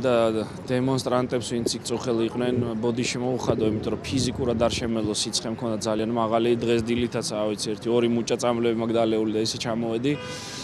და დემონსტრანტებს ვინც იქ წუხელი იყვნენ ბოდიში მოუხადო, იმიტომ რომ ფიზიკურად არ შემელო, სიცხე მქონდა ძალიან მაღალი, დღეს დილითაც ავიცი ერთი ორი მუჭა წამლები მაგდალეული და ისე ჩამოვედი.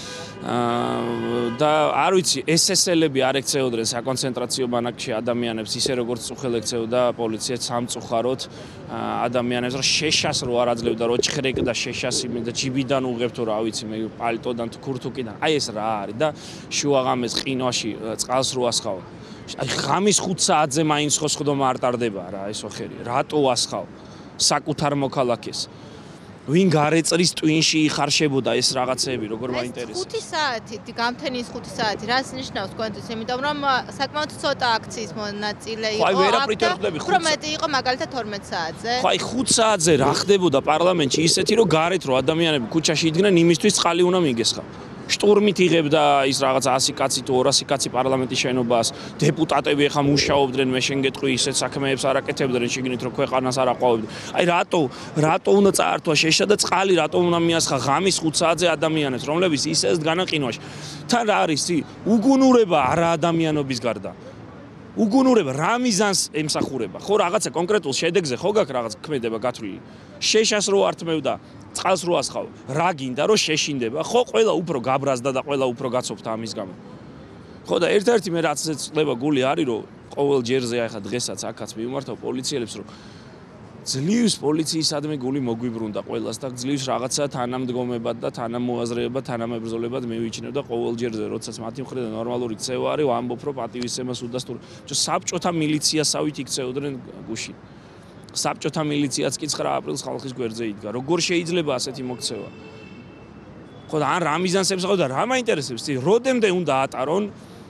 და არ ვიცი, SSL-ები არ ექცეოდნენ საკონცენტრაციო ბანაკში ადამიანებს, ისე როგორც წუხელი ექცეოდა პოლიცია სამწუხაროდ ადამიანებს, რომ შეშას რო არ აძლევდა, რო ჭხრეკდა შეშას იმენ და ჯიბიდან უღებთო რა ვიცი, მე პალტოდან თუ ქურთუკიდან. აი ეს რა არის და შუაღამეს ყინვაში წყალს რო ასხავ. აი ღამის 5 საათზე მაინც ხო სხდომა არ ტარდება რა ეს ოხერი. რატო ასხავ საკუთარ მოქალაქეს? ვინ გარეწრის ტვინში იხარშებოდა ეს რაღაცეები, როგორ მაინტერესებს. 5 საათი, გამთენის 5 საათი, რას ნიშნავს თქვენთვის, იმიტომ რომ საკმაოდ ცოტა აქციის მონაწილე იყო. ხო, აი ვერაფრით ვერ ხდები 5 საათი. მეტი იყო მაგალითად 12 საათზე. ხო, აი 5 საათზე რა ხდებოდა პარლამენტში ისეთი, რომ გარეთ რო ადამიანები ქუჩაში იდგნენ, იმისთვის წყალი უნდა მიგესხა. შტურმით იღებდა ის რაღაც 100 კაცი თუ 200 კაცი პარლამენტის შენობას, დეპუტატები ახლა მუშაობდნენ, მე შენ გეტყვი ისეთ საქმეებს არ აკეთებდნენ, შეგინით რომ ქვეყანას არ აყვავებდნენ. აი რატო უნდა წაართვა შეშა და წყალი რატო უნდა მიასხა ღამის 5 საათზე ადამიანებს, რომლებიც ისეც დგანან ყინვაში. თან რა არის უგუნურება არა ადამიანობის გარდა. უგუნურება რა მიზანს ემსახურება? ხო რაღაცა კონკრეტულ შედეგზე ხო გაქვს რაღაც ქმედება გათვლილი. შეშას რო ართმევდა წყალს რო ასხავ, რა გინდა რომ შეშინდება? ხო, ყველა უფრო გაბრაზდა და ყველა უფრო გაცოფდა ამის გამო. ხო და ერთ-ერთი მე რაც წლება გული არის, რომ ყოველ ჯერზე ახლა დღესაც აქაც მივმართავ პოლიციელებს, რომ ძლივს პოლიციისადმი გული მოგვიბრუნდა ყველას და ძლივს რაღაცა თანამდგომებად და თანამოაზრეებად, თანამებრძოლებად მივიჩნევ და ყოველ ჯერზე, როდესაც მათი მხრიდან ნორმალური ქცევა არის, ვამბობ, რომ პატივისცემას უდასტური. საბჭოთა მილიციასავით იქცეოდნენ გუშინ. საბჭოთა მილიციაც კი 9 აპრილს ხალხის გვერდზე იდგა. როგორ შეიძლება ასეთი მოქცევა? ხო და ან რა მიზანს ემსახურება და რა მაინტერესებს? როდემდე უნდა ატარონ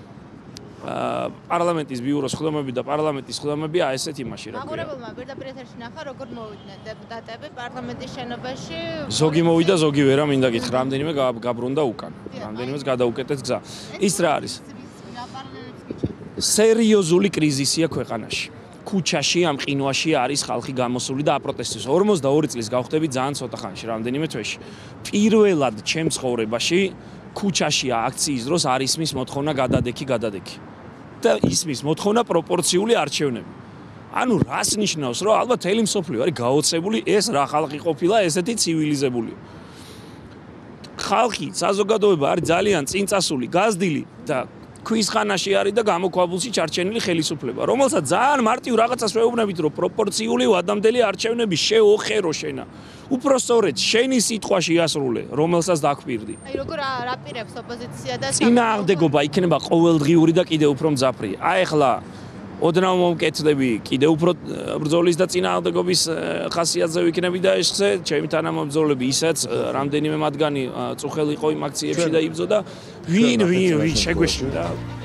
პარლამენტის ბიუროს ხდომები და პარლამენტის ხდომები ესეთ იმაში რა. მაგურებელმა პირდაპირ ეთერში ნახა, როგორ მოვიდნენ დეპუტატები პარლამენტის შენობაში. ზოგი მოვიდა, ზოგი ვერა, მინდა გითხრა, რამდენიმე გაბრუნდა უკან. რამდენიმეც გადაუკეტეთ გზა. ის რა არის? სერიოზული კრიზისია ქვეყანაში. ქუჩაში ამ ყინვაში არის ხალხი გამოსული და აპროტესტებს. 42 წლის გავხდები ძალიან ცოტა ხანში, რამდენიმე თვეში. პირველად ჩემ ცხოვრებაში ქუჩაში აქციის დროს არ ისმის მოთხოვნა გადადექი. და ისმის მოთხოვნა პროპორციული არჩევნები. ანუ რას ნიშნავს, რომ ალბათ ელი მსოფლიო არის გაოცებული, ეს რა ხალხი ყოფილა, ესეთი ცივილიზებული. ხალხი, საზოგადოება არის ძალიან წინწასული, გაზრდილი და ქვის ხანაში არის და გამოქვაბულში ჩარჩენილი ხელისუფლება, რომელსაც ძალიან მარტივ რაღაცას ვეუბნებით, რომ პროპორციული ვადამდელი არჩევნები შეოხერო შენა. უпроსტორედ შენი სიტყვა შეასრულე, რომელსაც დაგხვირდი. აი როგორ აპირებს ოპოზიცია და წინააღმდეგობა იქნება ყოველდღიური და კიდევ უფრო მძაფრი. აი ახლა ოდნავ მომკეთდები, კიდევ უფრო ბრძოლის და წინააღმდეგობის ხასიათზე ვიქნები და ეს ხზე, ჩემი თანამებრძოლები ისაც რამდენიმე მათგანი წუხელი იყო იმ აქციებში და იბრძოდა. ვინ შეგვეშინდა?